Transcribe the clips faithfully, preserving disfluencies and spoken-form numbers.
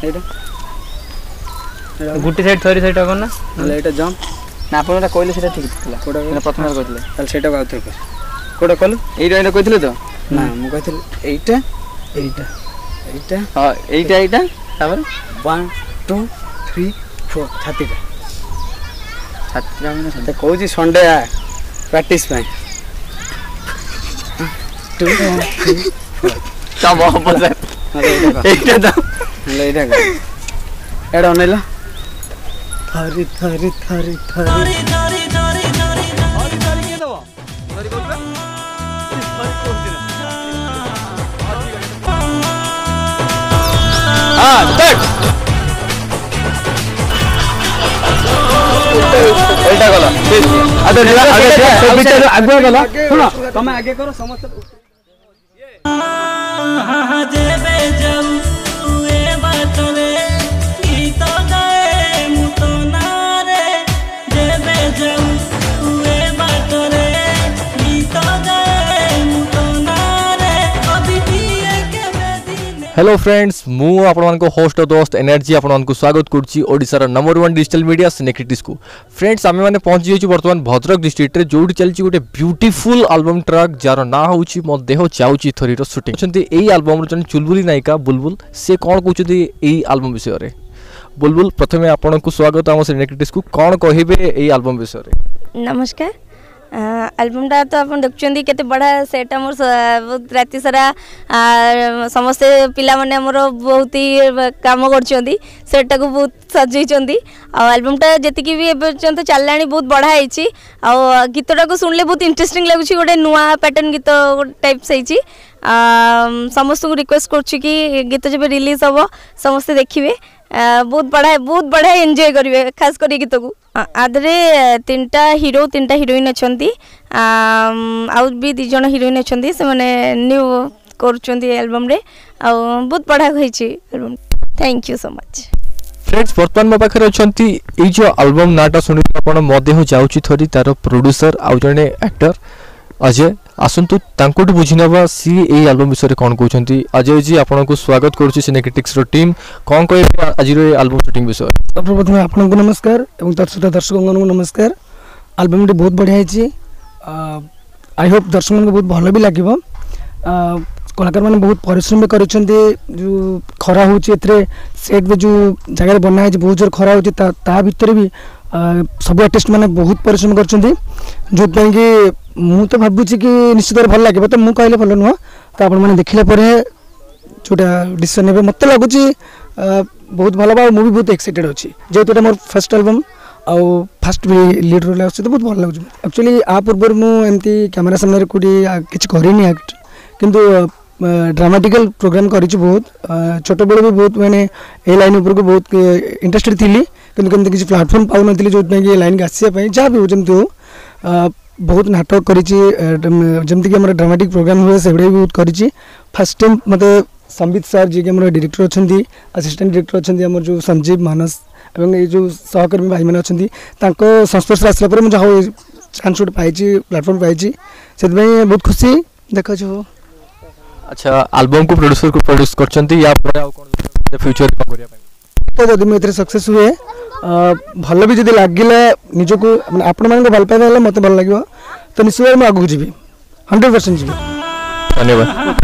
एटा गुटी side थरी side कौन ना नले एटा जंप ना अपन एटा कहले सेटा ठीक थिला कोडा ना प्रथम कहले ताल सेटा बाउथर कर कोडा कल एटा एटा कहथिले तो ना मु कहथिल एटा एटा एटा हां एटा एटा तापर one two three four छाती का छाती में छाती कहूची संडे आ प्रैक्टिस पे two three four सब बस एटा तो ले एटा का एडा ओनेला थरी थरी थरी थरी थरी थरी थरी थरी थरी थरी के दवा थरी कोबे थरी कोबे हां स्टार्ट एटा गला आगे आगे आगे आगे गला सुनो तुम आगे करो समस्त जेबे जाऊ ए बातरे गीत गाए मुतो नारे जेबे जाऊ ए बातरे गीत गाए मुतो नारे अभी दिए के बेदिने। हेलो फ्रेंड्स मु आपण को होस्ट दोस्त एनर्जी आपण को स्वागत करछि ओडिसा रा number one digital media Cinecritics को। फ्रेंड्स आमे माने पहुंच जाइछु वर्तमान भद्रक डिस्ट्रिक्ट रे जोडी चलछि गोटे ब्यूटीफुल एल्बम ट्रैक जार ना होछि मो देह चाउछि थरी रो शूटिंग छथि एई एल्बम रो जन चुलबुली नायिका बुलबुल से कोन कहउछि एई एल्बम विषय रे। बुलबुल प्रथमे आपण को स्वागत हम सिनेक्रिटिस को कोन कहिबे एई एल्बम विषय रे। नमस्कार एल्बमटा तो आप देखुं के बड़ा सेट आम बहुत राति सारा समस्त पिला माने हमर बहुत ही काम करछंदी सेटा को बहुत सजैछंदी आ एल्बमटा जति भी पर्यंत चललानी बहुत बढ़ा होईची आ गीतटा को सुनले बहुत इंटरेस्टिंग लागुची गोटे नुआ पैटर्न गीत टाइप सहीची समस्त को रिक्वेस्ट करछु कि गीत जब रिलीज हम समस्त देखिए बहुत बड़ा बहुत बड़ा एंजॉय करेंगे खास कर गीत को आधे तीन टा हीरो तीन टा हिरोइन अच्छा आउ भी दी जन हिरोइन अच्छा से मैंने न्यू कर एल्बम रे आ बहुत बढ़ा होईची album. Thank you so much. Friends वर्तमान मो पाखरे अछंती ए जो एल्बम नाटा सुनि आपण मदेह जाउची थरी तार प्रोड्यूसर आउ जने एक्टर अजय आसंतु तांकोट बुझिनबा सी ए एल्बम विषय रे कोन कहउछंती। अजय जी आपण को स्वागत करछि सिनेक्रिटिक्स रो टीम कोन कहबे आज रो एल्बम शूटिंग विषय। सर्वप्रथम आपण को नमस्कार एवं दर्शक दर्शक को नमस्कार। एल्बम टी बहुत बढ़िया हिची आई होप दर्शक को बहुत भलो भी लागिवो। कलाकार माने बहुत परिश्रम भी करिसंती जो खरा होची एतरे सेट पे जो जगह बना है बहुत जोर खरा होची ता, ता भीतर भी सब आर्टिस्ट माने बहुत परिश्रम करछंती जो पे कि मु तो भाबुची कि निश्चित भल लागे तो मु कहले भल नुह तो आपण माने देखिला परे जोटा डिसीजन नेबे मते लागुची बहुत भल बा। मु भी बहुत एक्साइटेड अछि जेतो एटा मोर फर्स्ट एल्बम आ फर्स्ट भी लीड रोल आछि तो बहुत भल लागुची। एक्चुअली आ पूर्व मु एमती कैमरा सामने रे कुडी किछ करिनी एक्ट किंतु ड्रामाटिकल प्रोग्राम करिछु बहुत छोट बड़ भी बहुत माने ए लाइन ऊपर को बहुत इंटरेस्टेड थिली किंतु केमते किछ प्लेटफार्म पाउ नथिली जो कि लाइन आसिया पई जा भी हो जेमते हो बहुत नाटक करिछि जेमते कि हमर ड्रामाटिक प्रोग्राम हुए से भी बहुत करिछि। फर्स्ट टाइम मते संबित सर जी के हमर डायरेक्टर अछंती असिस्टेंट डायरेक्टर अछंती हमर जो संजीव मानस एवं ए जो सहकर्मी भाई माने अछंती तांको संस्पर्श आसला पर मुझे हाउ चांस उठ पाइछि प्लेटफार्म पाइछि से बहुत खुशी देखो जो। अच्छा एल्बम को प्रोड्यूसर को प्रोड्यूस करछंती या पर आ कोन फ्यूचर का करिया तो जदि मैं सक्सेस हुए भल भी जदि लागिले निजो को आपण मान भल पाइबा हले मते भल लागियो तो निश्चय मैं आगु जीवी हंड्रेड परसेंट जीवी। धन्यवाद।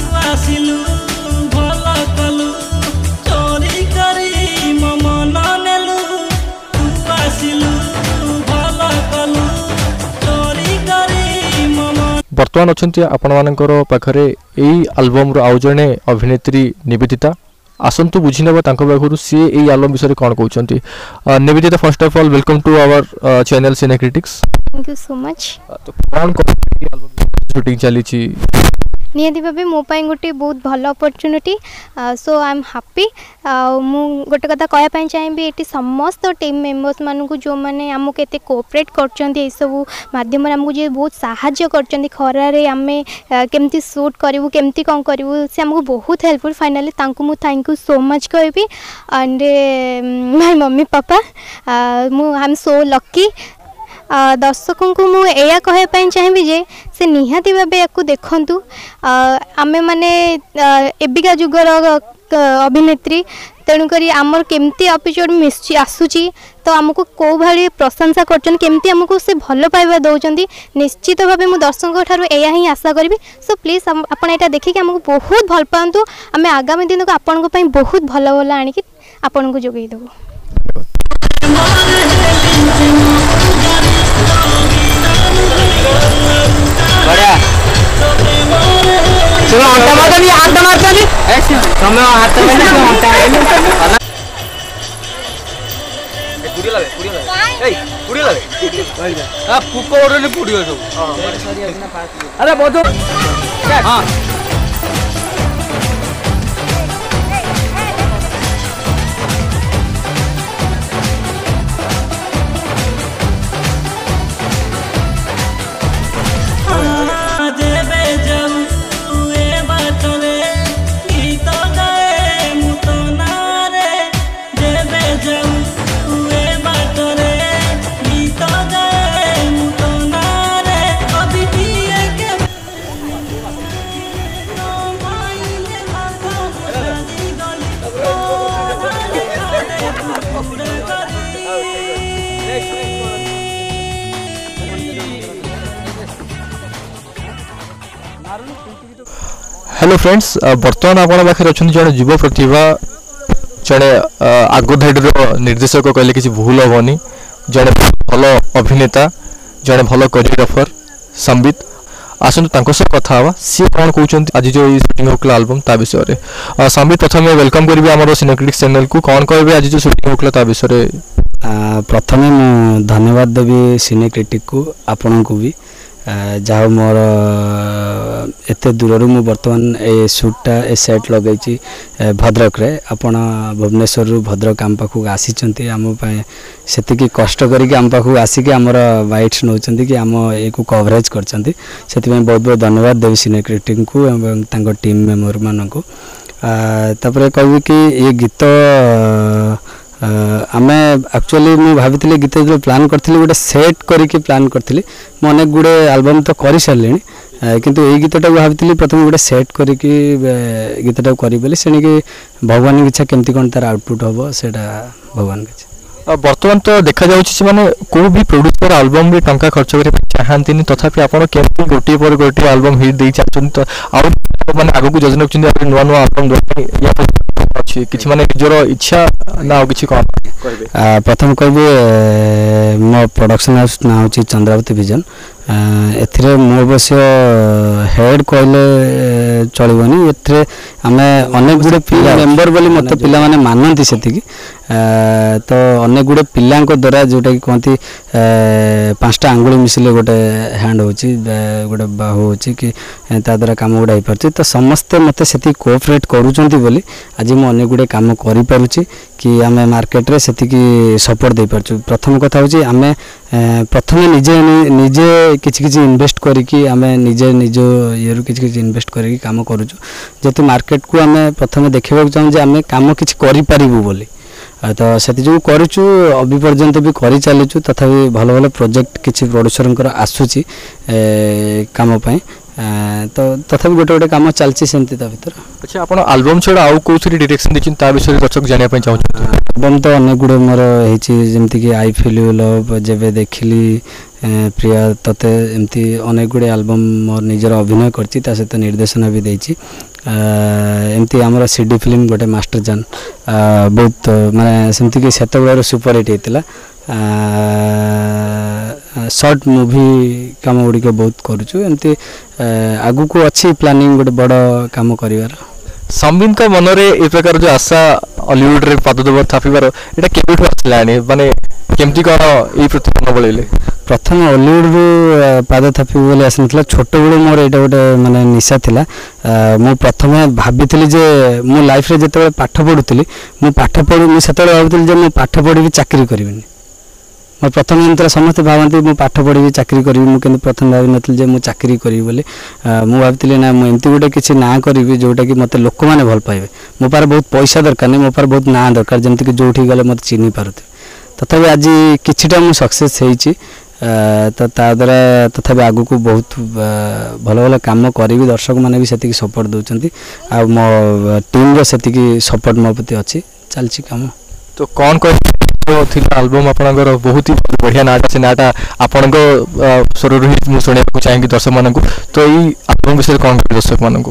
वर्तमान अछंती आपण मानकर पाखरे एई एल्बम रो आउ जने अभिनेत्री निवेदिता आसंतु बुझिनबा तांको बाखरु सी एई एल्बम विषय कोन कहउछंती। Nivedita first of all welcome to our channel Cinecritics. Thank you so much. तो कोन एल्बम शूटिंग चली छी निहाती भाव मोपाई गोटे बहुत भल opportunity so I am happy मु गोटे कथा कहवाई चाहिए ये समस्त टीम मेंबर्स मानू जो मैंने आमको एत कोऑपरेट कर सब माध्यम आमको जी बहुत साहाय्य कर खरारे आम केमती शूट करूँ केमती कौन करूँ से आमको बहुत हेल्पफुल फाइनाली तांको मु थैंक यू सो मच कहबी एंड माय मम्मी पापा मु आई एम सो लकी दर्शकों को मुझे या कहवाई चाहिए जे से निहाती भाव या देखु आमे माने एबिका जुगर अभिनेत्री तेणुक आमर केमती एपिसोड मिसची आसूची तो आमको कौ भाई प्रशंसा कर केमती आमको से भल पाइबा दौरान निश्चित भाव मुझे दर्शकों ठार या ही आशा करी। सो प्लीज आप देखिए आमको बहुत भल पातु आम आगामी दिन को आपण बहुत भल भल आणिक आपण को जोगई देबू। बढ़िया चलो अंटा मारता नहीं अंटा मारता नहीं ऐसे समय हाथ में नहीं अंटा है पूरी लगे पूरी लगे ए पूरी लगे हां कुको ऑर्डर नहीं पूरी हो सब अरे बहुत हां हेलो फ्रेंड्स बर्तमान आपण पाखे अच्छा जड़े युव प्रतिभा जड़े आग धाड़र निर्देशक कहले किसी भूल हेनी जड़े भल अभिनेता जड़े भल कोरियोग्राफर संबित आसतु सह कथा हाँ सी कौन कहते आज जो शूटिंग होता एल्बम ता विषय में संबित प्रथम वेलकम करी आम सिनेक्रिटिक्स चैनल को कौन कहे आज जो शूटिंग होता ता विषय प्रथम मु धन्यवाद देवी सिनेक्रिटिक को आपण को भी जहाँ मोर एत दूर मु बर्तमान ए शूटा ए सेट लगे भद्रक रे आपण भुवनेश्वर भद्रक आम पाखक आसी आम से कष्ट करके आम पाखक आसिक आमर वाइट्स नौ कि आम एक कवरेज कर बहुत बहुत धन्यवाद देवी सिनेक्रिटिक को एवं टीम मेम्बर मान को कह कि ये गीत आम एक्चुअली मुझे भाभी गीत जो प्लान करी गोटे सेट करके प्लान करी मुझे अनेक गुड़े एल्बम तो कर सारे किंतु ये गीतटा भाभी प्रथम गोटे सेट करके गीतटा करी से भगवान की इच्छा केमती कौन तार आउटपुट हम से भगवान की इच्छा। बर्तमान तो देखा जाने को भी प्रोड्यूसर एल्बम भी टंका खर्च करने चाहती तथापि आपड़ केमती गोटे पर गोटे एल्बम हिट दे चाहते मैंने आगे योजना रखते नुआ नुआ एल्बम किसी माने निजर इच्छा ना किसी कौन प्रथम कहे मो प्रोडक्शन हाउस ना हूँ चंद्रावती विजन एथिरे मो अवश्य हेड कहले चलबनी एथिरे आमे अनेक गुड़े पिला मेंबर बोली मत पिला माने मानती से तो अनेक गुड़े पिला द्वारा जोटा कि कहती पांचटा आंगुली मिसिले गोटे हैंड होची गोटे बाहु होची कि ता द्वारा काम गुड़ा हो पार तो समस्ते मत से कोऑपरेट करूचंती बोली आज मु अनेक गुड़े काम करि पारुची कि आमे मार्केट रे सेति सपोर्ट दे पारछु। प्रथम कथा होची आमे प्रथम निजे निजे किछि किछि इन्वेस्ट करिकी आमे निजे निज ये किछि किछि इन्वेस्ट करिकी काम करूछु जेतु मार्केट को आमे प्रथम देखिबा चाहू जे आमे काम किछि करि पारिबु बोली तो से जो करूँ अभी पर्यंत भी कर चलुँ तथापि भल भल प्रोजेक्ट किसी प्रोड्यूसर आसूची काम पाई तो तथापि गोटे गोटे काम चलती सेमती भर। अच्छा आप एल्बम छड़ा आउ कौ डायरेक्शन देछन विषय दर्शक जाना चाहते एल्बम तो अनेक गुड़े मोर जमती कि आई फील यू लव जेबे देखिली प्रिया तते एमती अनेक गुड़े एल्बम मोर निजर अभिनय करछि ता सहित निर्देशन भी देछि एमती आमर सीडी फिल्म गोटे मास्टर जान बहुत माने सेमती कि सेतबेला सुपर हिट होता शॉर्ट मूवी काम गुड़िक बहुत करुचु एमती आगु को अच्छी प्लानिंग गोटे बड़ काम करिवार। संबित का मन रे ए प्रकार जो आशा हॉलीवुड रे पाद देव थापिबार एटा केबेठु आसलानी माने केमती कौन ये प्रतिपन्न बड़े प्रथम हॉलीवुड रू पाद थापी बोले आसना छोट बेलू मोर ये गोटे माने निशा थिला मु प्रथम भाभी जे मो लाइफ रे जते पाठ पढ़ुली मु पाठ पढ़ू मुझे भावुली जे मु पाठ पढ़ी चाकरी करिविनी मोर प्रथम अंतर समस्त भावती मु पाठ पढ़ी चाकरी करी मुझे प्रथम भावी नी जे मु चाकरी करी बोली मु भावी ना मुझे गोटे किसी ना करी जोटा कि मत लोक मैंने भल पाइबे मो पार बहुत पैसा दरकार नहीं मो पार बहुत ना दरकार जमती कि जो गले मत चिन्ह पारे तथापि आज किछिटा मु सक्सेस होइछि तो ता द्वारा तथापि आगु को बहुत भल भल काम करी दर्शक मैंने भी से सपोर्ट दौरान आ मो टीम रो से सपोर्ट मो प्रति अच्छी चलती कम। तो कौन कौन एल्बम आपनकर बहुत ही बढ़िया नाटा से नाटा आपण स्वर ही शुणा चाहिए दर्शक मान तो ये एल्बम विषय कौन दर्शक मान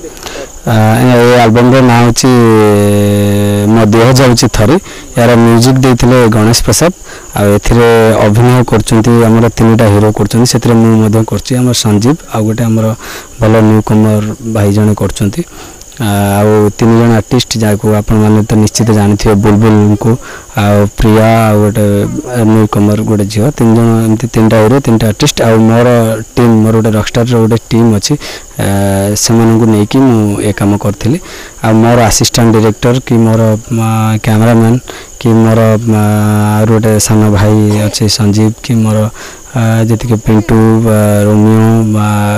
एल्बम ना हूँ मो देह जाऊँगी थरी यार म्यूजिक देते गणेश प्रसाद आथिरे अभिनय कर तीनटा हिरो कर संजीव आउ गोटे आमर भल न्यू कमर भाई जन कर आउ तीन जन आर्टिस्ट जहाँ आपण मैंने तो निश्चित जानी बुलबुल को आ प्रिया आ गोटे न्यू कमर गोटे झील तीन जन एमती तीन टा हिरो तीन टा आर्टिस्ट आ मोर टीम मोर गोटे रकस्टार गोटे टीम अच्छी से नहीं मुझे कम करी आ मोर असिस्टेंट डायरेक्टर कि मोर कैमरामैन कि मोर गोटे सान भाई अच्छे संजीव कि मोर जी पिंटू रोमियो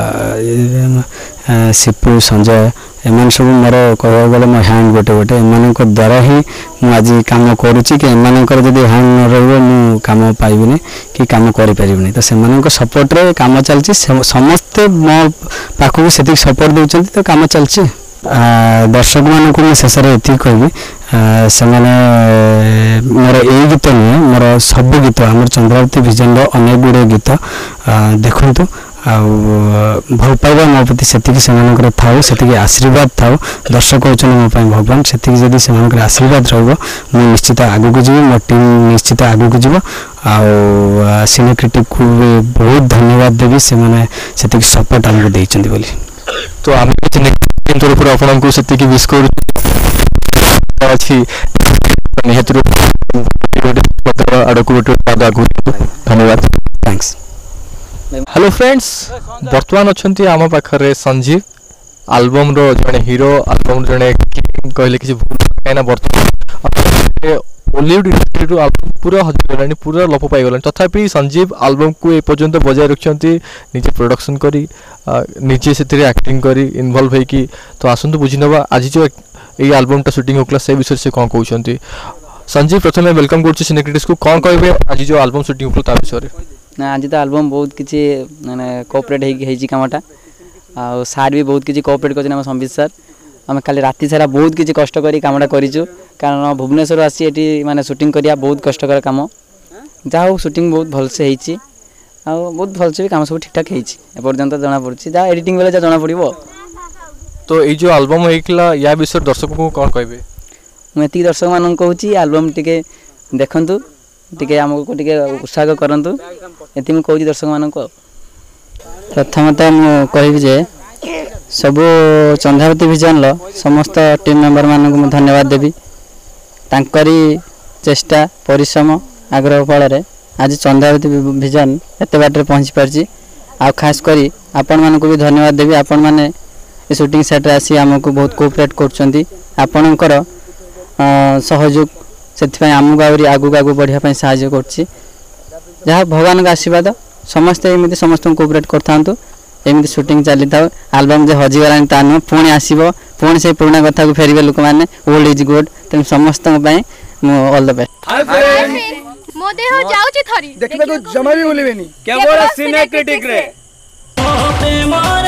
सिपू संजय एम सब मोर कह गले मो हैंड गोटे गोटे एम द्वारा ही मुझे आज कम करुच्ची कि एम जब हैंड न रु कम पाइबनी कि कम करें तो से सपोर्ट रे कम चलती समस्ते मो पाखक से सपोर्ट दौरान तो कम चलती दर्शक मानक मुझे शेष ये कहबी से मोर यही गीत नुहे मोर सब गीत आम चंद्रावती विजन अनेक गुड़े गीत देखु भल पाइबा मो प्रति से थाऊ से आशीर्वाद थाऊ दर्शक होती मो भगवान से आशीर्वाद रु निश्चित आगू को जी मो टीम निश्चित आगू को जीव आ सिने क्रिटिक को भी बहुत धन्यवाद देवी से मैंने से सपोर्ट आमको देइछन्ती बोली तो आम तरफ आपको से विश कर धन्यवाद थैंक्स। हेलो फ्रेंड्स बर्तमान अच्छा आम पाखे संजीव एल्बम रो जड़े हीरो एल्बम जड़े कहले कि कहीं बर्तमान बॉलीवुड इंडस्ट्री रू पूरा हजगलानी पूरा लोप पाई तथापि संजीव एल्बम को एपर्यंत बजाय रखिंट निजे प्रोडक्शन करी निजे से एक्टिंग करी इनवॉल्व होगी तो आसतु बुझी नवा आज जो ये एल्बमटा शूटिंग होता से विषय से कौन कहते संजीव प्रथम वेलकम कर सिनेक्रिटिक्स को कौन कहे आज जो एल्बम शूटिंग होता विषय ना आज तो एल्बम बहुत किसी माने कोऑपरेट होगी कामटा आ सार भी बहुत किसी कोऑपरेट कर संबित सर आम खाली राति सारा बहुत किसी कष्ट करी कामटा करूँ कारण भुवनेश्वर आसी एटी माने शूटिंग करिया बहुत कष्टकर काम जहाँ हो शूटिंग बहुत भलसे होती आ बहुत भलसे भी काम सब ठीक ठाक होपर्यंत जना पड़ी जहाँ एडिटिंग बेले जहाँ जना पड़ो तो ये जो एल्बम होता या विषय दर्शक को कौन कहे मुझे दर्शक मान कहूँ एल्बम टे देखु टे आमको टे उत्साह करूँ ये मुझे कहूँ दर्शक मान प्रथमतः मुझे कहबी सबू चंद्रावती विजन समस्त टीम मेंबर मानक मु धन्यवाद देवी तांकरी चेष्टा परिश्रम आग्रह फल आज चंद्रावती विजन एत बाटे पहुँची पार्ची आ खास करी आपण मानक भी धन्यवाद देवी आपण माने ये शूटिंग सेट आसी आमको बहुत कोऑपरेट करछंती आपणकर सहयोग से आमको आहुरी आगू आगू बढ़िया साहाय्य करछि जहाँ भगवान का आशीर्वाद समस्ते एमती समस्त कोऑपरेट करथांतु एमती शूटिंग चली था एल्बम जो हजिगलानी ता नुह पुणी आसब पुणी से पुराना कथा को फेरबे लोक मैंने ओल्ड इज गुड तेणु समस्त ऑल द बेस्ट मो देह जाउची थरी देखबे को जमा भी बोलिबेनी केवल सिने क्रिटिक रे